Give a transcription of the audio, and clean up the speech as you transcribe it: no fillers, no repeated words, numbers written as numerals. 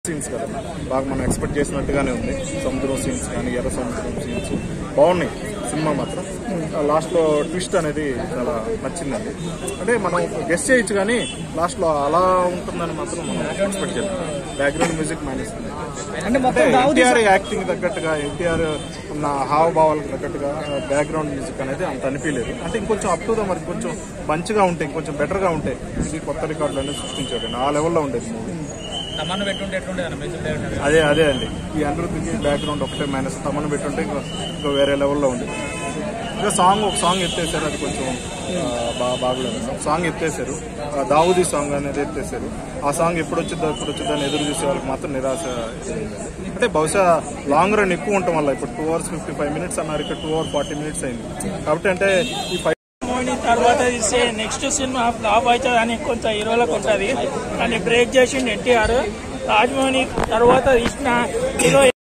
Scenes కదా బాగా మనం ఎక్స్పెక్ట్ చేసినట్టుగానే ఉంది. సముద్రం సీన్స్ కానీ ఎర్ర సముద్రం సీన్స్ బాగున్నాయి. సినిమా మాత్రం లాస్ట్ లో ట్విస్ట్ అనేది చాలా నచ్చిందండి. అంటే మనం గెస్ చేయొచ్చు కానీ లాస్ట్ లో అలా ఉంటుందని మాత్రం మనం ఎక్స్పెక్ట్ చేయాలి. బ్యాక్గ్రౌండ్ మ్యూజిక్ మానేస్తుంది. అంటే ఎన్టీఆర్ యాక్టింగ్ తగ్గట్టుగా, ఎన్టీఆర్ ఉన్న హావభావాలకు తగ్గట్టుగా బ్యాక్గ్రౌండ్ మ్యూజిక్ అనేది అంత అనిపించలేదు. అంటే ఇంకొంచెం అప్ టు ద మరి కొంచెం మంచిగా ఉంటే, ఇంకొంచెం బెటర్ గా ఉంటే ఇది కొత్త రికార్డులు అనేది సృష్టించాడు. ఆ లెవెల్లో ఉండేది మూవీ. అదే అండి, ఈ అనిరుద్ధికి బ్యాక్గ్రౌండ్ ఒకటే మైనస్. తమను పెట్టుంటే ఇంకా వేరే లెవెల్లో ఉండేది. ఇంకా ఒక సాంగ్ ఎత్తేసారు, అది కొంచెం బాగలేదు. సాంగ్ ఎత్తేసారు, దావుదీ సాంగ్ అనేది ఎత్తేసారు. ఆ సాంగ్ ఎప్పుడు వచ్చిద్దా అని ఎదురు చూసే వాళ్ళకి మాత్రం నిరాశ. అంటే బహుశా లాంగ్ రన్ ఎక్కువ ఉండటం వల్ల ఇప్పుడు 2 hours 55 minutes అన్నారు, ఇక్కడ 2 hours 40 minutes అయింది. కాబట్టి అంటే ఈ తర్వాత తీసే నెక్స్ట్ సినిమా ఫ్లాప్ అవుతుంది అని కొంత హీరోలకు ఉంటుంది. దాన్ని బ్రేక్ చేసిండు ఎన్టీఆర్. రాజమౌళి తర్వాత తీసిన హీరో